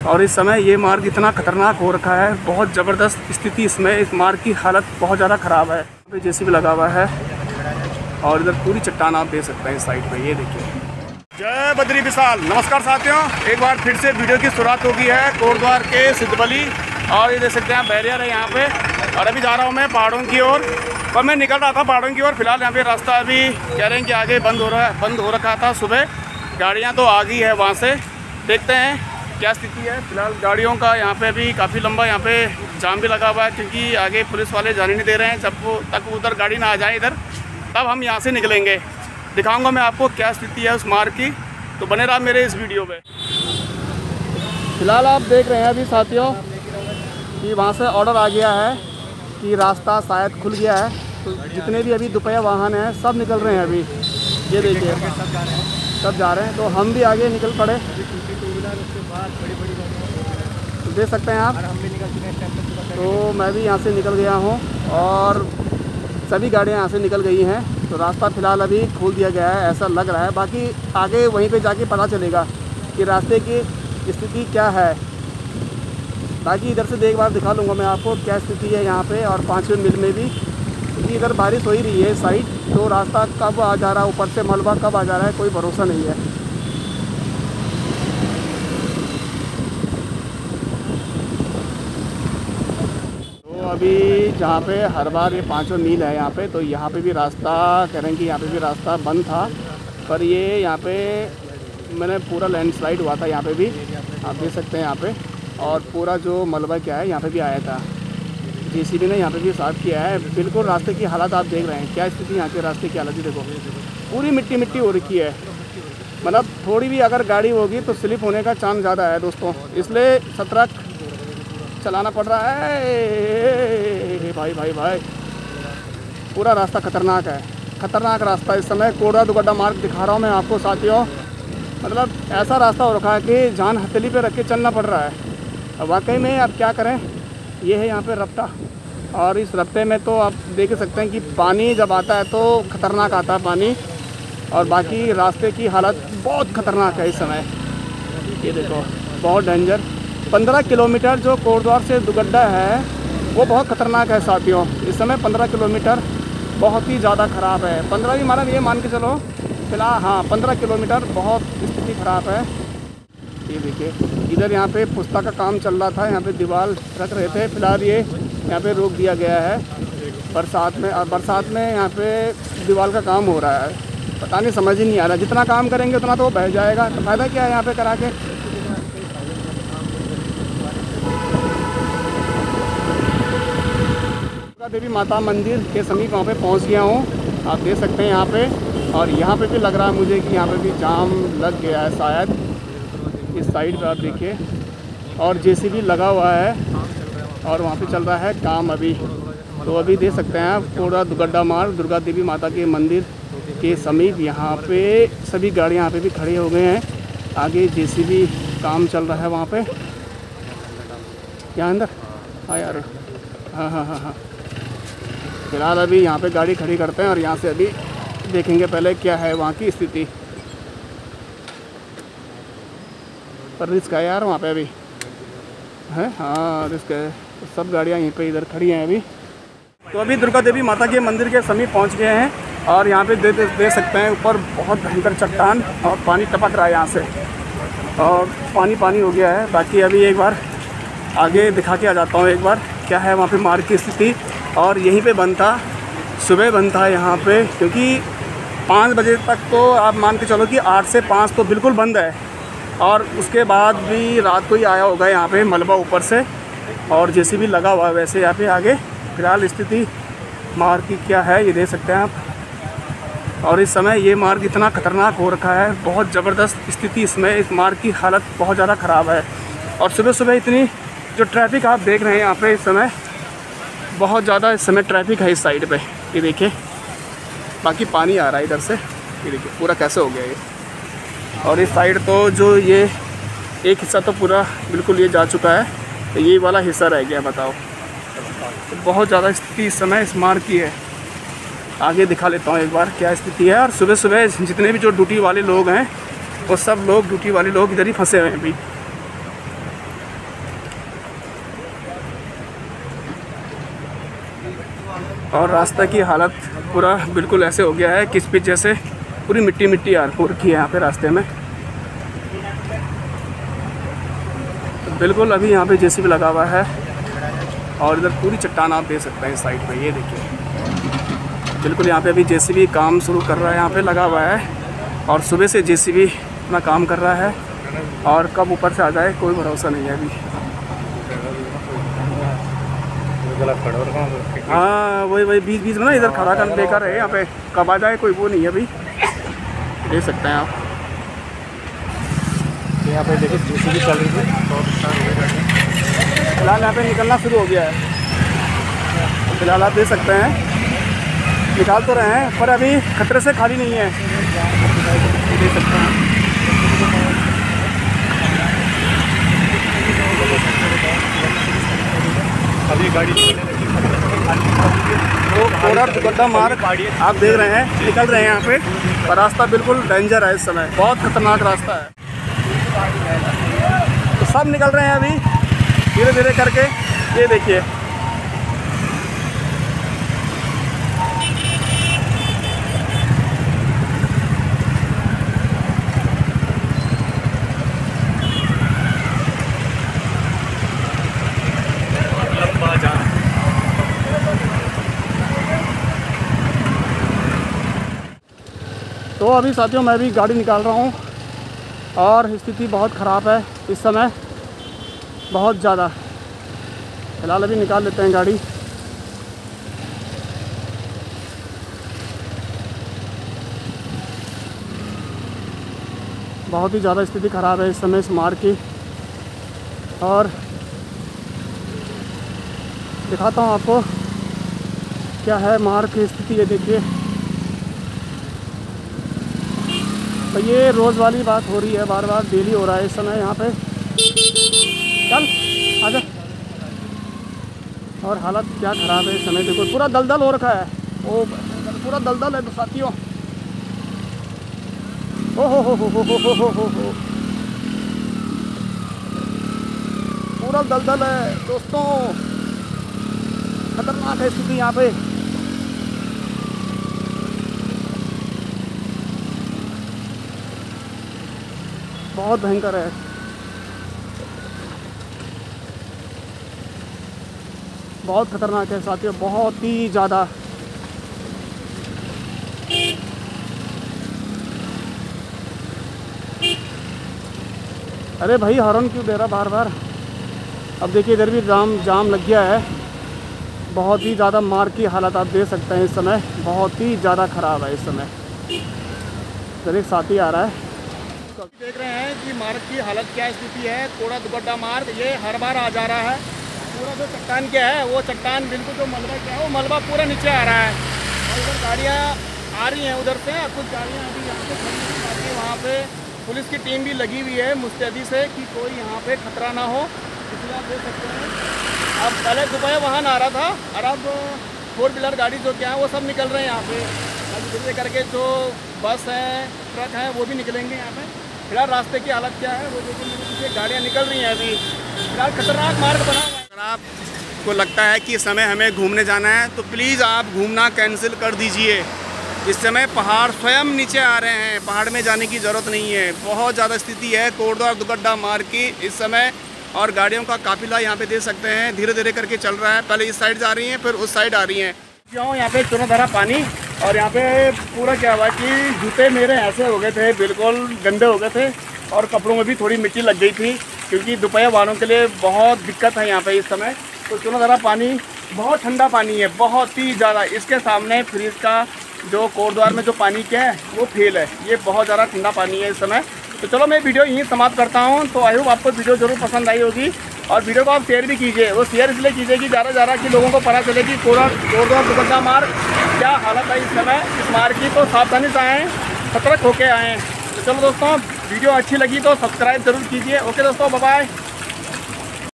और इस समय ये मार्ग इतना खतरनाक हो रखा है, बहुत ज़बरदस्त स्थिति इसमें, इस मार्ग की हालत बहुत ज़्यादा ख़राब है। यहाँ पे जेसीबी लगा हुआ है और इधर पूरी चट्टान आप देख सकते हैं इस साइड पे, ये देखिए। जय बद्री विशाल। नमस्कार साथियों, एक बार फिर से वीडियो की शुरुआत हो गई है कोटद्वार के सिद्धबली, और ये देख सकते हैं बैरियर है यहाँ पे। और अभी जा रहा हूँ मैं पहाड़ों की ओर, और मैं निकल रहा था पहाड़ों की ओर। फिलहाल यहाँ पे रास्ता अभी कह रहे हैं कि आगे बंद हो रखा था सुबह, गाड़ियाँ तो आ गई है वहाँ से, देखते हैं क्या स्थिति है। फिलहाल गाड़ियों का यहाँ पे अभी काफ़ी लंबा यहाँ पे जाम भी लगा हुआ है, क्योंकि आगे पुलिस वाले जाने नहीं दे रहे हैं। जब वो तक उधर गाड़ी ना आ जाए इधर, तब हम यहाँ से निकलेंगे। दिखाऊंगा मैं आपको क्या स्थिति है उस मार्ग की, तो बने रहा मेरे इस वीडियो में। फिलहाल आप देख रहे हैं अभी साथियों कि वहाँ से ऑर्डर आ गया है कि रास्ता शायद खुल गया है, तो जितने भी अभी दोपहिया वाहन हैं सब निकल रहे हैं अभी, ये देखिए सब जा रहे हैं। तो हम भी आगे निकल पड़े, तो देख सकते हैं आप। तो मैं भी यहाँ से निकल गया हूँ और सभी गाड़ियाँ यहाँ से निकल गई हैं। तो रास्ता फ़िलहाल अभी खोल दिया गया है ऐसा लग रहा है, बाकी आगे वहीं पे जाके पता चलेगा कि रास्ते की स्थिति क्या है। बाकी इधर से एक बार दिखा लूँगा मैं आपको क्या स्थिति है यहाँ पे, और 5वें मील में भी, क्योंकि इधर बारिश हो ही रही है इस साइड, तो रास्ता कब आ जा रहा है, ऊपर से मलबा कब आ जा रहा है, कोई भरोसा नहीं है। तो अभी जहाँ पे हर बार ये 5वां मील है यहाँ पे, तो यहाँ पे भी रास्ता कह रहे हैं कि यहाँ पे भी रास्ता बंद था, पर ये यहाँ पे मैंने पूरा लैंडस्लाइड हुआ था यहाँ पे भी, आप देख सकते हैं यहाँ पे। और पूरा जो मलबा क्या है यहाँ पे भी आया था, जेसीबी ने यहाँ पे भी साफ किया है। बिल्कुल रास्ते की हालत आप देख रहे हैं, क्या स्थिति यहाँ के रास्ते की हालत ही देखो, पूरी मिट्टी मिट्टी हो रखी है। मतलब थोड़ी भी अगर गाड़ी होगी तो स्लिप होने का चांस ज़्यादा है दोस्तों, इसलिए सतर्क चलाना पड़ रहा है। भाई भाई भाई, पूरा रास्ता खतरनाक है, खतरनाक रास्ता इस समय। कोटद्वार दुगड्डा मार्ग दिखा रहा हूँ मैं आपको साथियों, मतलब ऐसा रास्ता हो रखा है कि जान हथेली पे रख के चलना पड़ रहा है। अब वाकई में अब क्या करें, ये है यहाँ पे रफ्ता, और इस रफ्ते में तो आप देख सकते हैं कि पानी जब आता है तो ख़तरनाक आता है पानी, और बाकी रास्ते की हालत बहुत ख़तरनाक है इस समय। ये देखो बहुत डेंजर। 15 किलोमीटर जो कोटद्वार से दुगड्डा है वो बहुत ख़तरनाक है साथियों। इस समय 15 किलोमीटर बहुत ही ज़्यादा ख़राब है। 15 भी माना ये मान के चलो फिलहाल, हाँ 15 किलोमीटर बहुत स्थिति ख़राब है। ये देखिए इधर यहाँ पे पुस्ता का काम चल रहा था, यहाँ पे दीवार रख रहे थे, फिलहाल ये यहाँ पे रोक दिया गया है बरसात में। और बरसात में यहाँ पे दीवार का काम हो रहा है, पता नहीं समझ ही नहीं आ रहा, जितना काम करेंगे उतना तो बह जाएगा, तो फ़ायदा क्या है यहाँ पे करा के। दुर्गा देवी माता मंदिर के समीप वहाँ पे पहुँच गया हूँ, आप देख सकते हैं यहाँ पे। और यहाँ पे भी लग रहा है मुझे कि यहाँ पे भी जाम लग गया है शायद, इस साइड पे आप देखिए, और जेसीबी लगा हुआ है और वहाँ पे चल रहा है काम अभी। तो अभी देख सकते हैं आप कोटद्वार दुगड्डा मार्ग दुर्गा देवी माता के मंदिर के समीप यहाँ पे सभी गाड़ियाँ यहाँ पे भी खड़े हो गए हैं। आगे जेसीबी काम चल रहा है वहाँ पे, यहाँ अंदर हाँ यार, हाँ हाँ हाँ हाँ। फिलहाल अभी यहाँ पे गाड़ी खड़ी करते हैं और यहाँ से अभी देखेंगे पहले क्या है वहाँ की स्थिति। पर रिस्क है यार वहाँ पे अभी है, हाँ रिस्क है। तो सब गाड़ियाँ यहीं पे इधर खड़ी हैं अभी। तो अभी दुर्गा देवी माता के मंदिर के समीप पहुँच गए हैं, और यहाँ पे देख सकते हैं ऊपर बहुत भयंकर चट्टान और पानी टपक रहा है यहाँ से, और पानी पानी हो गया है। बाकी अभी एक बार आगे दिखा के आ जाता हूँ एक बार क्या है वहाँ पे मार्ग की स्थिति। और यहीं पे बंद था, सुबह बंद था यहाँ पे, क्योंकि 5 बजे तक तो आप मान के चलो कि 8 से 5 तो बिल्कुल बंद है, और उसके बाद भी रात को ही आया होगा यहाँ पे मलबा ऊपर से, और जेसीबी लगा हुआ है वैसे यहाँ पे आगे। फिलहाल स्थिति मार्ग की क्या है ये देख सकते हैं आप। और इस समय ये मार्ग इतना ख़तरनाक हो रखा है, बहुत ज़बरदस्त स्थिति इसमें, इस मार्ग की हालत बहुत ज़्यादा ख़राब है। और सुबह सुबह इतनी जो ट्रैफिक आप देख रहे हैं यहाँ पे इस समय, बहुत ज़्यादा इस समय ट्रैफिक है इस साइड पे, ये देखिए। बाकी पानी आ रहा है इधर से, ये देखिए पूरा कैसे हो गया ये। और इस साइड तो जो ये एक हिस्सा तो पूरा बिल्कुल ये जा चुका है, तो ये वाला हिस्सा रह गया बताओ। तो बहुत ज़्यादा स्थिति इस समय इस मार्ग की है। आगे दिखा लेता हूँ एक बार क्या स्थिति है। और सुबह सुबह जितने भी जो ड्यूटी वाले लोग हैं वो सब लोग ड्यूटी वाले लोग इधर ही फंसे हुए हैं अभी। और रास्ते की हालत पूरा बिल्कुल ऐसे हो गया है किस पिच जैसे, पूरी मिट्टी मिट्टी यार हो रखी है यहाँ पे रास्ते में। तो बिल्कुल अभी यहाँ पे जेसीबी लगा हुआ है और इधर पूरी चट्टान आप देख सकते हैं इस साइड पे, ये देखिए बिल्कुल यहाँ पे अभी जेसीबी काम शुरू कर रहा है, यहाँ पे लगा हुआ है और सुबह से जेसीबी अपना काम कर रहा है और कब ऊपर से आ जाए कोई भरोसा नहीं है अभी। हाँ वही बीच बीच में ना इधर खड़ा कर बेकार है, यहाँ पे कब आ जाए कोई वो नहीं है अभी, देख सकते हैं आप। यहाँ पे देखिए जेसीबी चल रही है, फिलहाल यहाँ पे निकलना शुरू हो गया है। फिलहाल आप देख सकते हैं निकाल तो रहे हैं पर अभी खतरे से खाली नहीं है, देख सकते हैं। अभी गाड़ी तो पूरा दुपट्टा मार्ग आप देख रहे हैं निकल रहे हैं यहाँ पे, और रास्ता बिल्कुल डेंजर है इस समय, बहुत खतरनाक रास्ता है। तो सब निकल रहे हैं अभी धीरे धीरे करके, ये देखिए तो अभी साथियों मैं भी गाड़ी निकाल रहा हूँ और स्थिति बहुत ख़राब है इस समय, बहुत ज़्यादा। फिलहाल अभी निकाल लेते हैं गाड़ी। बहुत ही ज़्यादा स्थिति ख़राब है इस समय इस मार्ग की, और दिखाता हूँ आपको क्या है मार्ग की स्थिति, ये देखिए। तो ये रोज़ वाली बात हो रही है, बार बार डेली हो रहा है इस समय यहाँ पे। चल आजा। और हालत क्या ख़राब है इस समय, देखो पूरा दलदल हो रखा है, ओ पूरा दलदल है साथियों। ओ हो पूरा दलदल है दोस्तों, खतरनाक है स्थिति यहाँ पे। बहुत भयंकर है। बहुत खतरनाक है साथियों, बहुत ही ज़्यादा। अरे भाई हॉर्न क्यों दे रहा बार बार। अब देखिए इधर भी जाम लग गया है, बहुत ही ज़्यादा मार्ग की हालत आप देख सकते हैं इस समय, बहुत ही ज़्यादा ख़राब है इस समय। इधर एक साथी आ रहा है, देख रहे हैं कि मार्ग की हालत क्या स्थिति है। कोड़ा दुपट्टा मार्ग ये हर बार आ जा रहा है, पूरा जो चट्टान क्या है वो चट्टान बिल्कुल जो मलबा क्या है वो मलबा पूरा नीचे आ रहा है। और इधर गाड़ियाँ आ रही हैं उधर से, कुछ गाड़ियाँ अभी यहाँ पे खड़ी हैं, वहाँ पे पुलिस की टीम भी लगी हुई है मुस्तैदी से कि कोई यहाँ पे खतरा ना हो, इसलिए आप देख सकते हैं। अब पहले दोपहर वाहन आ रहा था और अब 4 व्हीलर गाड़ी जो क्या है वो सब निकल रहे हैं यहाँ पे। अब धीरे करके जो बस है ट्रक है वो भी निकलेंगे यहाँ पे। फिलहाल रास्ते की हालत क्या है वो देखिए, गाड़ियाँ निकल रही हैं अभी। फिलहाल खतरनाक मार्ग बना हुआ है। अगर आपको लगता है कि इस समय हमें घूमने जाना है तो प्लीज़ आप घूमना कैंसिल कर दीजिए। इस समय पहाड़ स्वयं नीचे आ रहे हैं, पहाड़ में जाने की ज़रूरत नहीं है। बहुत ज़्यादा स्थिति है कोटद्वार दुपट्टा मार्ग की इस समय, और गाड़ियों का काफिला यहाँ पे देख सकते हैं धीरे धीरे करके चल रहा है। पहले इस साइड जा रही हैं फिर उस साइड आ रही हैं। यहाँ पे चुना धरा पानी, और यहाँ पे पूरा क्या हुआ कि जूते मेरे ऐसे हो गए थे, बिल्कुल गंदे हो गए थे, और कपड़ों में भी थोड़ी मिट्टी लग गई थी, क्योंकि दोपहर वालों के लिए बहुत दिक्कत है यहाँ पे इस समय। तो चुना धरा पानी बहुत ठंडा पानी है, बहुत ही ज़्यादा। इसके सामने फ्रिज का जो कोटद्वार में जो पानी क्या है वो फेल है, ये बहुत ज़्यादा ठंडा पानी है इस समय। तो चलो मैं वीडियो यहीं समाप्त करता हूँ। तो आई होप आपको वीडियो ज़रूर पसंद आई होगी, और वीडियो को आप शेयर भी कीजिए। वो शेयर इसलिए कीजिए कि ज़्यादा कि लोगों को पता चले कि कोटद्वार दुपट्टा मार्ग क्या हालत है इस समय इस मार्ग की। तो सावधानी से आएँ, सतर्क होके आएँ। तो चलो दोस्तों, वीडियो अच्छी लगी तो सब्सक्राइब जरूर कीजिए। ओके दोस्तों, बाय बाय।